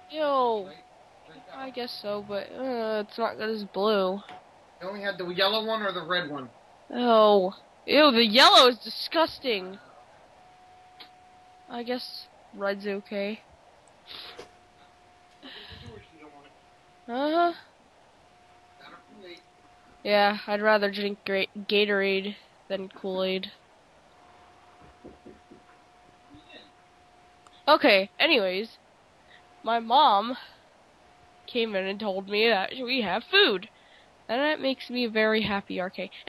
Ew. I guess so, but it's not good as blue. You only had the yellow one or the red one? Oh. Ew, the yellow is disgusting. I guess red's okay. Uh-huh. Yeah, I'd rather drink Gatorade than Kool-Aid. Okay, anyways, my mom came in and told me that we have food. And that makes me very happy, RK.